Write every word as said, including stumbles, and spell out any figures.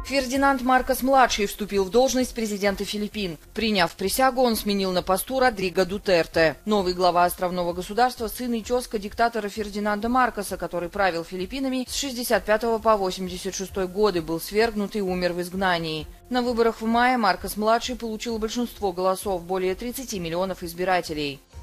Фердинанд Маркос-младший вступил в должность президента Филиппин. Приняв присягу, он сменил на посту Родриго Дутерте. Новый глава островного государства – сын и тезка диктатора Фердинанда Маркоса, который правил Филиппинами с шестьдесят пятого по восемьдесят шестой годы, был свергнут и умер в изгнании. На выборах в мае Маркос-младший получил большинство голосов – более тридцати миллионов избирателей.